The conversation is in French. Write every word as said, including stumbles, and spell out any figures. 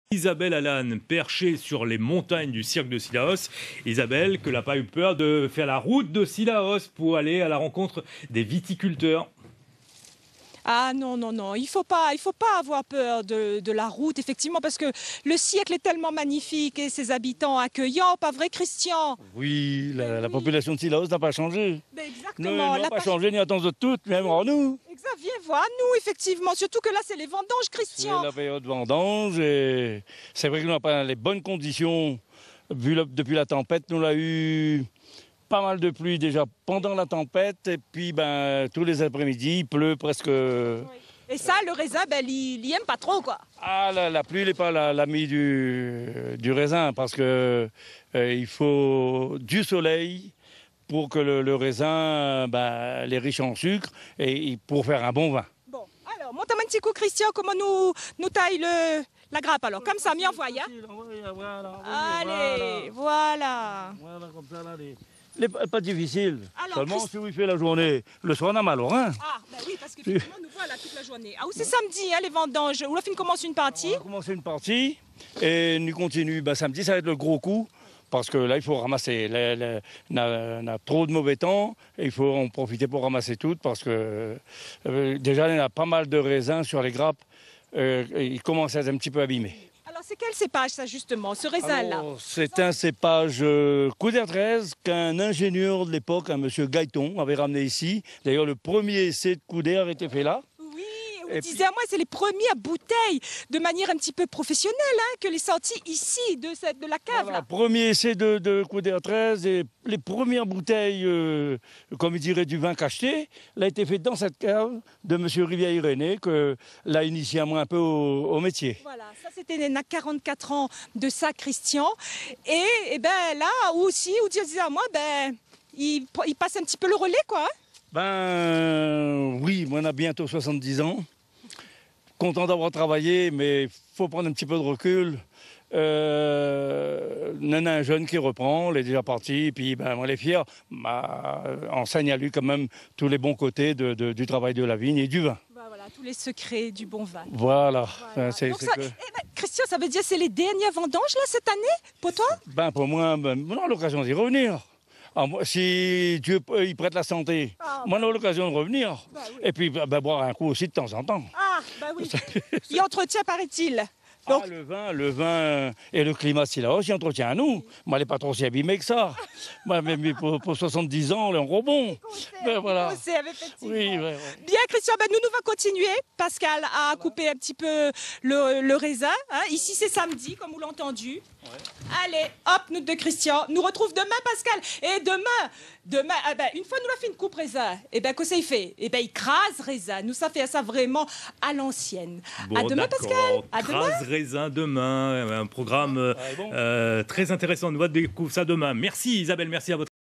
Isabelle Allan, perchée sur les montagnes du cirque de Cilaos. Isabelle, que n'a pas eu peur de faire la route de Cilaos pour aller à la rencontre des viticulteurs. Ah non, non, non, il ne faut pas, il faut pas avoir peur de, de la route, effectivement, parce que le cirque est tellement magnifique et ses habitants accueillants, pas vrai, Christian? Oui, la, oui. la population de Cilaos n'a pas changé. Mais exactement. Elle n'a pas changé, ni à temps de toutes, même en nous. Exact, viens voir, nous, effectivement, surtout que là, c'est les vendanges, Christian. C'est la période vendange et c'est vrai que nous n'avons pas les bonnes conditions. Vu le, depuis la tempête, nous avons eu pas mal de pluie déjà pendant la tempête et puis ben, tous les après-midi, il pleut presque. Oui. Et ça, le raisin, ben, il n'aime pas trop, quoi. Ah, la, la pluie n'est pas l'ami du, du raisin parce que euh, il faut du soleil pour que le, le raisin ben, est riche en sucre et pour faire un bon vin. Bon, alors, monte un petit coup, Christian, comment nous, nous taille le, la grappe, alors, comme ça, m'y envoie, hein. Voilà, allez, voilà. Voilà, comme ça, là, les... Les, pas difficile. Alors, seulement Christ... si vous fait la journée, le soir on a mal au rein. Ah, ben oui, parce qu'effectivement, nous voilà toute la journée. Ah, c'est samedi, hein, les vendanges. Où la fin commence une partie. On va commencer une partie et nous continue. Ben, samedi, ça va être le gros coup. Parce que là, il faut ramasser. On a, a trop de mauvais temps et il faut en profiter pour ramasser tout. Parce que euh, déjà, il y a pas mal de raisins sur les grappes. Euh, ils commencent à être un petit peu abîmés. Alors, c'est quel cépage, ça, justement, ce raisin-là? C'est un cépage euh, Couder treize qu'un ingénieur de l'époque, un monsieur Gaëton, avait ramené ici. D'ailleurs, le premier essai de Couder a été fait là. Oui, vous et disiez puis... à moi, c'est les premières bouteilles, de manière un petit peu professionnelle, hein, que les sorties ici, de, cette, de la cave. Voilà, là. Premier essai de, de Couder treize et les premières bouteilles, euh, comme il dirait, du vin cacheté, l'a été fait dans cette cave de monsieur Rivière-Irénée, que l'a initié à moi un peu au, au métier. Voilà, ça c'était il y a quarante-quatre ans de ça, Christian. Et, et ben là aussi, où disait à moi, ben, il, il passe un petit peu le relais, quoi. Hein. Ben oui, moi on a bientôt soixante-dix ans. Content d'avoir travaillé, mais il faut prendre un petit peu de recul. Euh, on a un jeune qui reprend, il est déjà parti, puis ben, on est fier. Bah, enseigne à lui quand même tous les bons côtés de, de, du travail de la vigne et du vin. Bah, voilà, tous les secrets du bon vin. Voilà. voilà. C'est, Donc c'est ça, que... eh ben, Christian, ça veut dire que c'est les dernières vendanges là cette année pour toi? Ben pour moi, ben, on a l'occasion d'y revenir. Ah, moi, si Dieu il prête la santé, ah, moi on a l'occasion de revenir. Bah, oui. Et puis ben, boire un coup aussi de temps en temps. Ah, bah oui. Il entretient, paraît-il. Donc... Ah, le vin, le vin et le climat, c'est là aussi, entretient à nous. Moi, elle n'est pas trop si abîmée que ça. Moi, mais pour, pour soixante-dix ans, on est encore bon. Ben, voilà. Oui, ouais, ouais. Bien, Christian, ben, nous, nous allons continuer. Pascal a coupé un petit peu le, le raisin. Hein. Ici, c'est samedi, comme vous l'avez entendu. Ouais. Allez, hop, nous de Christian. Nous retrouve demain, Pascal. Et demain, demain ah ben, une fois nous l'a fait une coupe raisin, et ben qu'est-ce qu'il fait? Et ben il crase raisin. Nous, ça fait ça vraiment à l'ancienne. Bon, à demain, Pascal. À demain. Raisin demain, un programme ah, bon. euh, très intéressant. Nous allons découvrir ça demain. Merci Isabelle, merci à votre